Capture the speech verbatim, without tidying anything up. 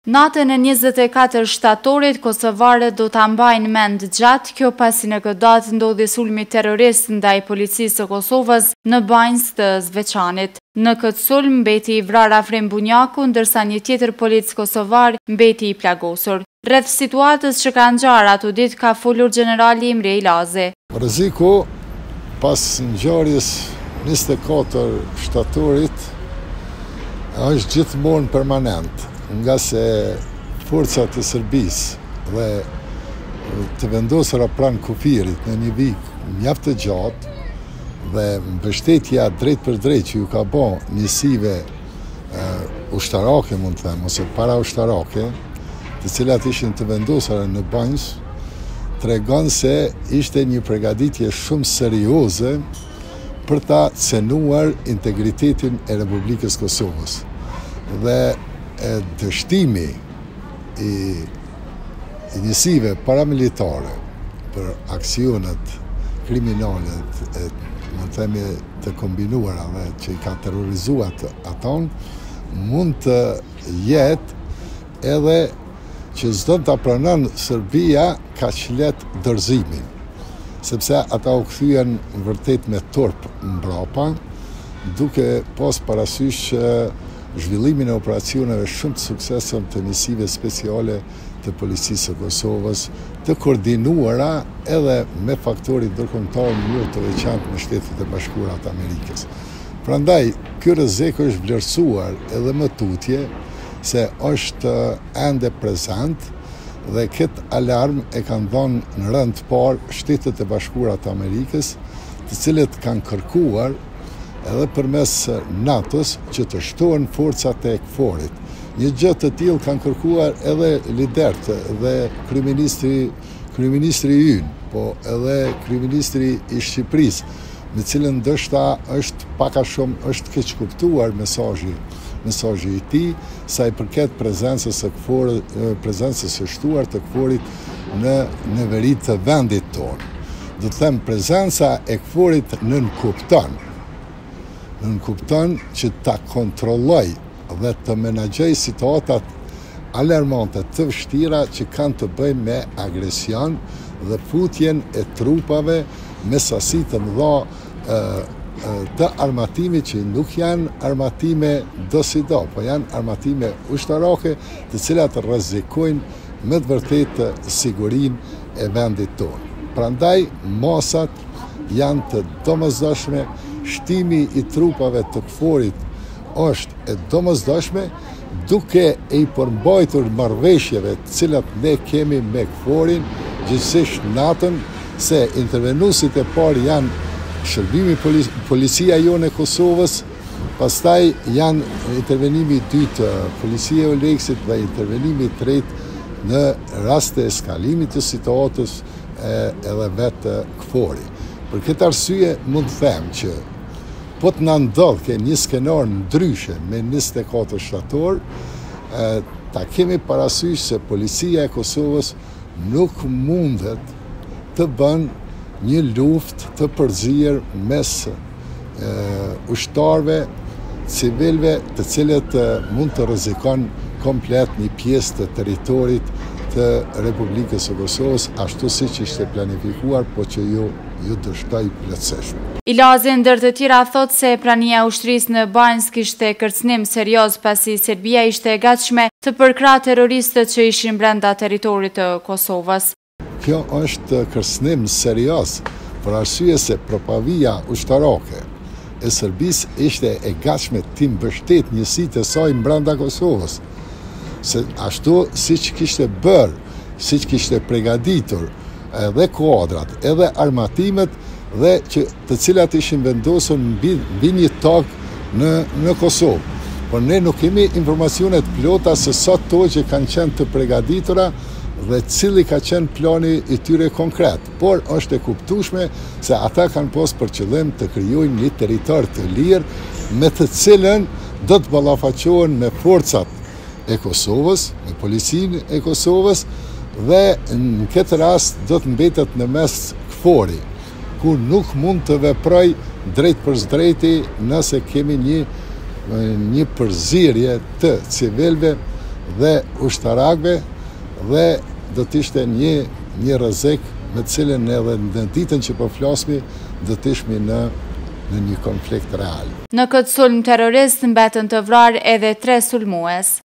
Natën e njëzet e katër shtatorit, kosovarët do ta mbajnë mend gjatë, kjo pasi në këtë datë ndodhi sulmi terrorist ndaj policisë së Kosovës në Banjës të Zveçanit. Në këtë sulm mbeti i vrarë Afrim Bunjaku, ndërsa një tjetër polic kosovar mbeti i plagosur. Rreth situatës që ka ngjarë ato ditë ka folur generali Imre Ilazi. Rreziku pas ngjarjes njëzet e katër shtatorit është gjithmonë permanent, nga se forcat e Serbisë dhe të vendosura pranë kufirit në një vik mjaft të gjatë dhe mbështetja drejt për drejt që ju ka bë njësive uh, ushtarake, mund të them, ose para ushtarake, të cilat ishin të vendosura në Banjë, tregon se ishte një përgatitje shumë serioze për ta cenuar integritetin e Republikës Kosovës. Dhe e dështimi i, i njësive paramilitare për aksionet kriminale e, më të themi, të kombinuara dhe që i ka terrorizuar aton, mund të jetë edhe që s'do të pranon Serbia ka qlet dorëzimin, sepse ata u kthyen vërtet me turp mbrapa, duke pas parasysh që zhvillimin e operacioneve shumë të suksesshëm të njësive speciale të policisë së Kosovës, të koordinuara edhe me faktorit ndërkombëtar në mënyrë të veçantë në Shtetet e Bashkuara të Amerikës. Prandaj, ky rrezik është vlerësuar edhe më tutje se është ende prezant dhe këtë alarm e kanë dhënë në rënd të parë Shtetet e Bashkuara të Amerikës, të cilët kanë kërkuar edhe përmes NATO-s që të shtohen forcat e KFOR-it. Një gjë të tillë kanë kërkuar edhe liderët dhe kryeministri kryeministri ynë, po edhe kryeministri i Shqipërisë, me cilën ndoshta është pak a shumë është keq kuptuar mesazhi mesazhi i tij sa i përket prezencës së KFOR-it, prezencës së shtuar të KFOR-it në në veri të vendit tonë. Do të them, prezenca e KFOR-it nën kupton Në kupton që ta kontrolloj dhe të menaxhoj situatat alarmante të vështira që kanë të bëjnë me agresion dhe futjen e trupave me sasi të mëdha të armatimit që nuk janë armatime do si do, po janë armatime ushtarake të cilat rrezikojnë me të vërtetë sigurinë e vendit tonë. Prandaj masat janë të domosdoshme, shtimi i trupave të KFOR-it është e domosdoshme, duke e i përmbajtur marrëveshjeve të cilat ne kemi me KFOR-in, gjithsesi natën, se intervenuesit e parë janë shërbimi policia jone e Kosovës, pastaj janë intervenimi i dytë policia e Oleksit dhe intervenimi i tretë në rast të eskalimit të situatës edhe vetë KFOR-i. Për këtë arsye mund të them që po të na ndodh ke një skenar ndryshe me njëzet e katër shtator, ta kemi parasysh se policia e Kosovës nuk mundet të bën një luftë të përzier mes e, ushtarëve, civilëve, të cilët mund të rrezikon komplet një pjesë të territorit të Republikës së Kosovës, ashtu siç ishte planifikuar, po që ju ju dështoj plotësisht. Ilazi ndër të tjera thot se prania e ushtrisë në Banjë kishte kërcënim serioz pasi Serbia ishte e gatshme të përkrahë terroristët që ishin brenda territorit të Kosovës. Kjo është kërcënim serioz për arsye se propavia ushtarake e Serbisë ishte e gatshme të mbështet njësitë e saj brenda Kosovës. Se ashtu siç kishte bërë, siç kishte përgatitur edhe kuadrat, edhe armatimet dhe që të cilat ishin vendosur mbi, mbi një tokë në, në Kosovë. Por ne nuk kemi informacionet plota se sa tokë kanë qenë të përgatitura dhe cili ka qenë plani i tyre konkret. Por është e kuptueshme se ata kanë pas për qëllim të krijojnë një territor të lirë me të cilën do të ballafaqohen me forcat e Kosovës, me policinë e Kosovës, dhe në këtë rast do të mbetet në mes KFOR-i, ku nuk mund të veproj drejt për drejti nëse kemi një, një përzierje të civilëve dhe ushtarakëve dhe do të ishte një, një rrezik me cilën edhe në ditën që po flasmi do të ishmi në, në një konflikt real. Në këtë sulm terrorist mbetën të vrarë edhe tre sulmues.